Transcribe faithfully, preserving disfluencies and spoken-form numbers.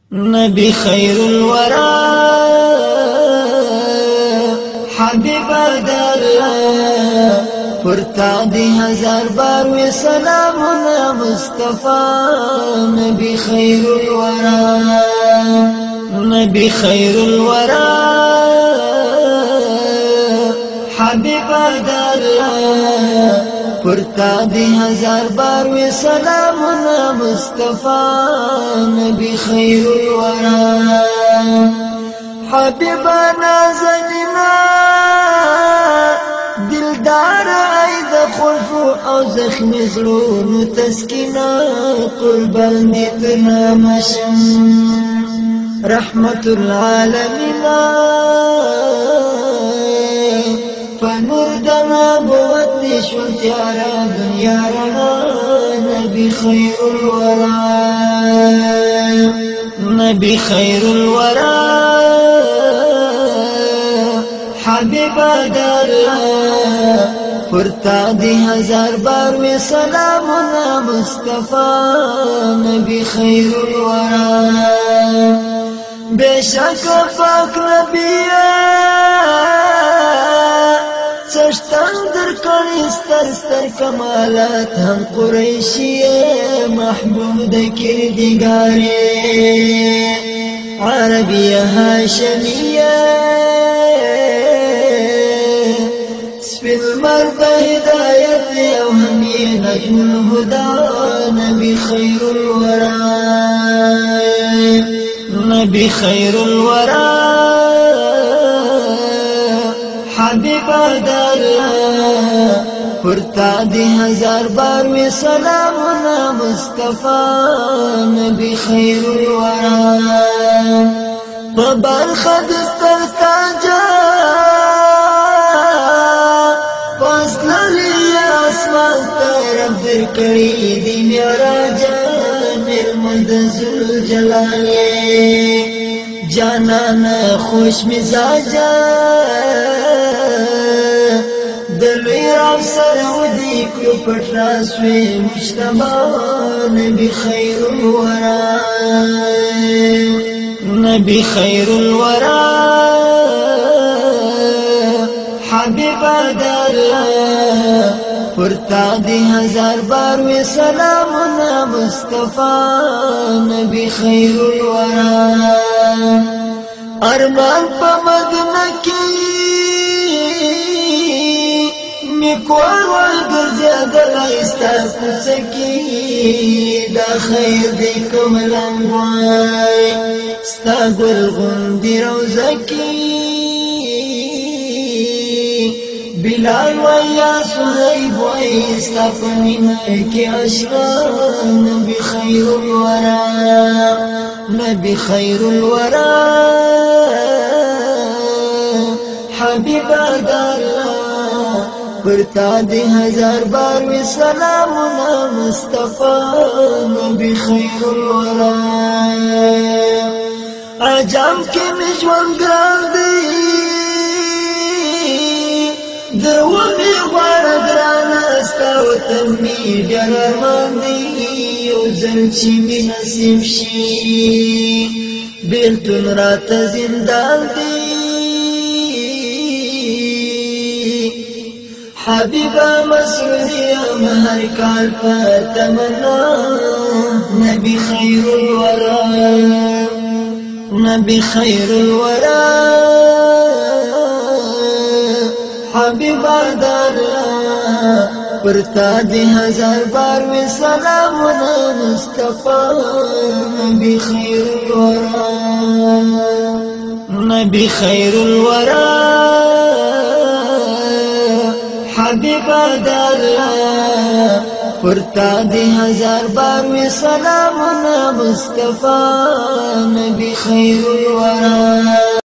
نبی خیر الورا حبیب الله پرتا دی ہزار بار و سلامنا مصطفی نبی خیر الورا نبی خیر الورا حبیب الله پرتا دی ہزار بار و سلامنا مصطفی نبی خیر الورا حبیبنا زننا دلدار اید خلف او زخم زلون تسکینا قربان دیتنا مشم رحمت العالمین فنور دنا بوت نشون تیارا دنیا رنا نبی خیر الورا نبی خیر الورا حبیب الله پرتا دی ہزار بار و سلامنا مصطفی نبی خیر الورا بے شک پاک نبی سشتن در کڑی ستر ستر کمالات ہم قریشی محبوب کردگاری عربی ہاشمی سپین مرد ہدایت او ہمی نجم الہدا نبی خیر الورا نبی خیر الورا حبیب الله پرتا دی ہزار بار و سلامنا مصطفی نبی خیر الورا ببر خد استرتا جا در کری دی میراجا نرمد زل جلالی جانانا خوش مزاجا دلوی رب سرودی کلو پتراسوی مجتبا نبی خیر الورا نبی خیر الورا حبیب الله پرتا دی ہزار بار و سلامنا مصطفی نبی خیر الورا ارمان پا مدنہ کی مکوار والگر زیادر آئستا کسکی دا خیر دی کملنگوائی ستا گلغن دی روزکی بلال ویا صحیب ویا استفنینا کی عشقا نبی خیر الورا نبی خیر الورا حبیب الله پرتا دی ہزار بار و سلامنا مصطفی نبی خیر الورا عجم کی مجوان گرام دی دو می غوار گرانا استاو تمی گرمان دی او زن چی می نصیب شی بیلتون رات زندان دی حبیبا مسعودیم هر کال پا تمنا نبی خیر الورا نبی خیر الورا حبیب الله پرتا دی ہزار بار و سلامنا مصطفی نبی خیر الورا نبی خیر الورا حبیب الله پرتا دی ہزار بار و سلامنا مصطفی نبی خیر الورا